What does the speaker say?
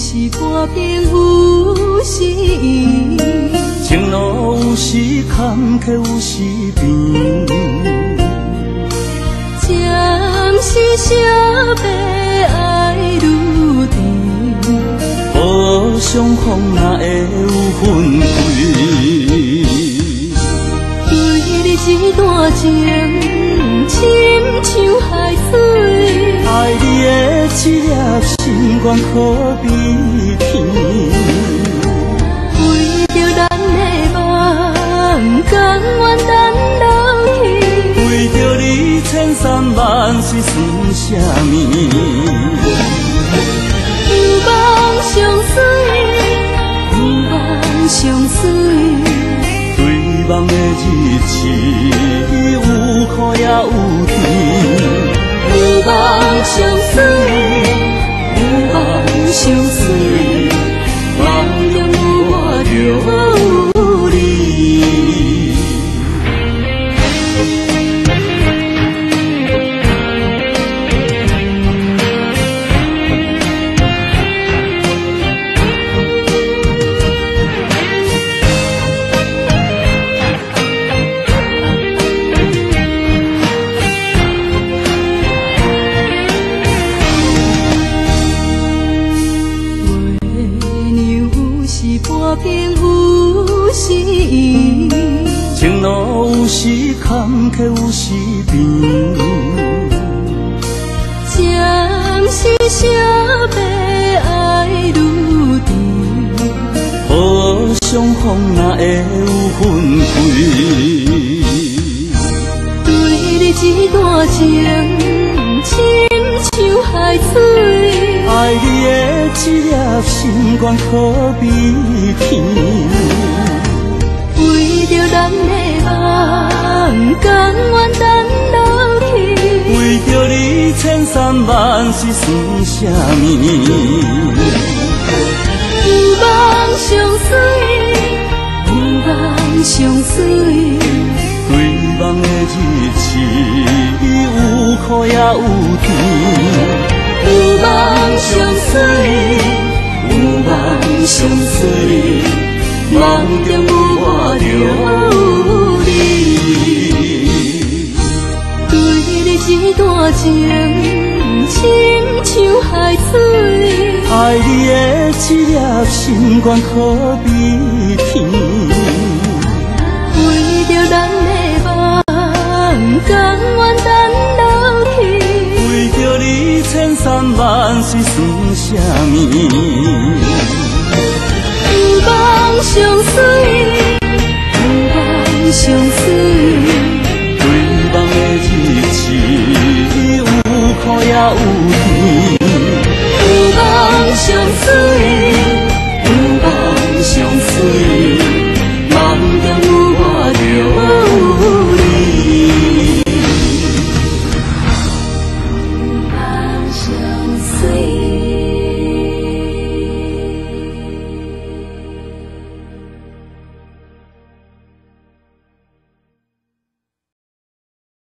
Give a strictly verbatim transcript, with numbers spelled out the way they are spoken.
是半平有时圆， 情路有时坎坷有时平， 暂时惜别爱愈甜， 无相逢哪会有分开？ 对你这段情，亲像海水， 爱你的一粒心愿可比天。 为着咱的梦，甘愿等落去， 为着你千山万水算啥物？ 有梦相随，有梦相随， 对梦的日子有苦也有甜。 有梦相随，有梦相随，梦中有我就有你。半平有时圆， 情路有时坎坷有时平， 暂时惜别爱愈甜， 无相逢哪会有分开？ 对你这段情，亲像海水， 爱你的一粒心愿可比天。 为着咱的梦，甘愿等落去， 为着你千山万水算啥物？ 有梦相随，有梦相随， 对梦的日子有苦也有甜。 有梦相随，有梦相随，梦中有我就有你。对你这段情，亲像海水， 爱你的一粒心愿可比天。 为着咱的梦，甘愿等落去， 为着你千山万水算啥物？ 有梦相随，有梦相随， 对梦的日子有苦也有甜。 有梦相随，有梦相随，梦中有我就有你。有梦相随。